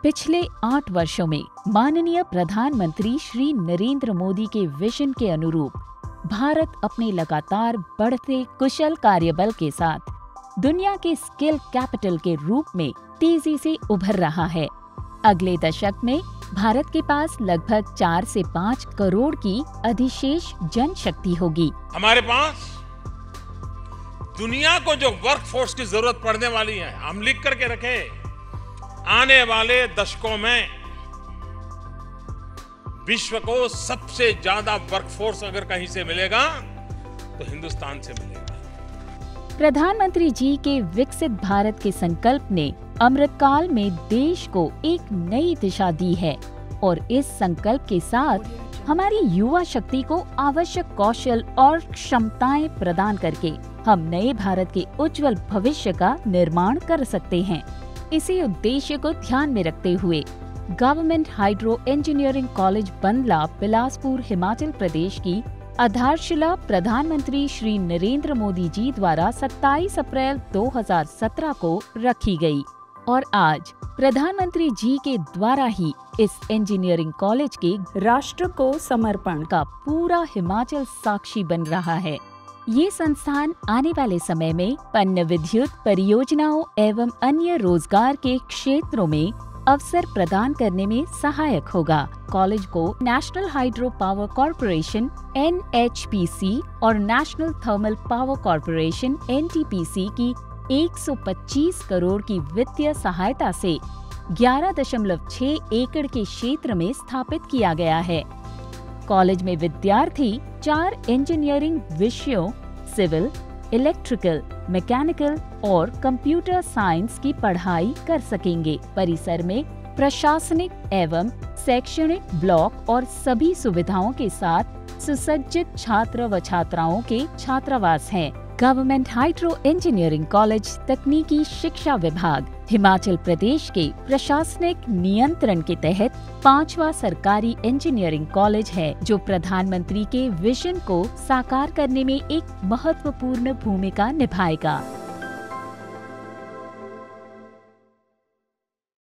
पिछले 8 वर्षों में माननीय प्रधानमंत्री श्री नरेंद्र मोदी के विजन के अनुरूप भारत अपने लगातार बढ़ते कुशल कार्यबल के साथ दुनिया के स्किल कैपिटल के रूप में तेजी से उभर रहा है। अगले दशक में भारत के पास लगभग 4 से 5 करोड़ की अधिशेष जनशक्ति होगी। हमारे पास दुनिया को जो वर्कफोर्स की जरूरत पड़ने वाली है, हम लिख करके रखे, आने वाले दशकों में विश्व को सबसे ज्यादा वर्कफोर्स अगर कहीं से मिलेगा तो हिंदुस्तान से मिलेगा। प्रधानमंत्री जी के विकसित भारत के संकल्प ने अमृतकाल में देश को एक नई दिशा दी है और इस संकल्प के साथ हमारी युवा शक्ति को आवश्यक कौशल और क्षमताएं प्रदान करके हम नए भारत के उज्जवल भविष्य का निर्माण कर सकते हैं। इसी उद्देश्य को ध्यान में रखते हुए government hydro engineering college Bandla, Bilaspur, Himachal Pradesh की आधारशिला प्रधानमंत्री श्री नरेंद्र मोदी जी द्वारा 27 अप्रैल 2017 को रखी गई और आज प्रधानमंत्री जी के द्वारा ही इस इंजीनियरिंग कॉलेज के राष्ट्र को समर्पण का पूरा हिमाचल साक्षी बन रहा है। ये संस्थान आने वाले समय में पन्न विद्युत परियोजनाओं एवं अन्य रोजगार के क्षेत्रों में अवसर प्रदान करने में सहायक होगा। कॉलेज को national hydro power corporation (NHPC) और national thermal power corporation (NTPC) की 125 करोड़ की वित्तीय सहायता से 11.6 एकड़ के क्षेत्र में स्थापित किया गया है। कॉलेज में विद्यार्थी 4 इंजीनियरिंग विषयों सिविल, इलेक्ट्रिकल, मैकेनिकल और कंप्यूटर साइंस की पढ़ाई कर सकेंगे। परिसर में प्रशासनिक एवं शैक्षणिक ब्लॉक और सभी सुविधाओं के साथ सुसज्जित छात्र व छात्राओं के छात्रावास हैं। गवर्नमेंट हाइड्रो इंजीनियरिंग कॉलेज तकनीकी शिक्षा विभाग हिमाचल प्रदेश के प्रशासनिक नियंत्रण के तहत 5वां सरकारी इंजीनियरिंग कॉलेज है, जो प्रधानमंत्री के विजन को साकार करने में एक महत्वपूर्ण भूमिका निभाएगा।